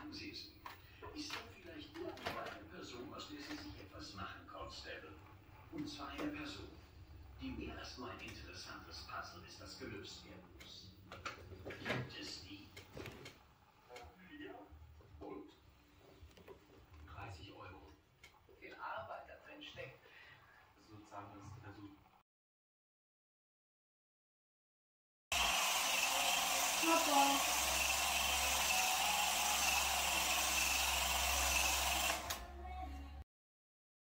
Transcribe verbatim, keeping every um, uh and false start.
Merken Sie es. Ist da vielleicht irgendwo eine Person, aus der Sie sich etwas machen, Constable? Und zwar eine Person, die mehr als nur ein interessantes Puzzle ist, das gelöst werden muss. Gibt es die? Vier und dreißig Euro. Viel Arbeit da drin steckt. Sozusagen das Versuch. Papa.